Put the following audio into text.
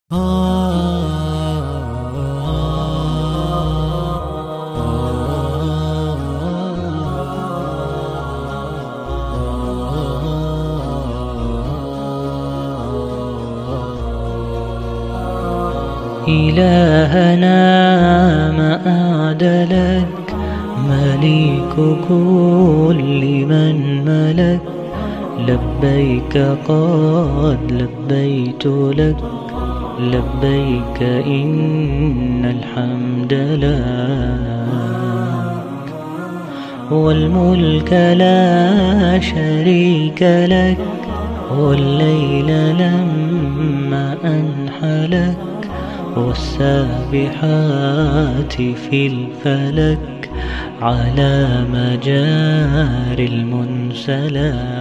إلهنا ما أعدلك، مليك كل من ملك. لبيك قد لبيت لك، لبيك إن الحمد لك، والملك لا شريك لك. والليل لما أنحلك، والسابحات في الفلك، على مجاري المنسلات.